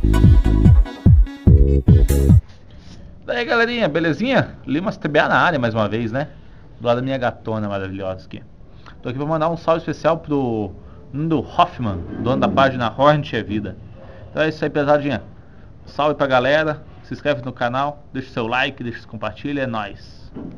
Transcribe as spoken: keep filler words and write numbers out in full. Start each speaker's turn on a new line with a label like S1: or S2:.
S1: Daí galerinha, belezinha? Limas T B A na área mais uma vez, né? Do lado da minha gatona maravilhosa aqui. Tô aqui pra mandar um salve especial pro Nando Hoffman, dono da página Hornet é Vida. Então é isso aí, pesadinha. Salve pra galera, se inscreve no canal, deixa o seu like, deixa o compartilha, é nóis.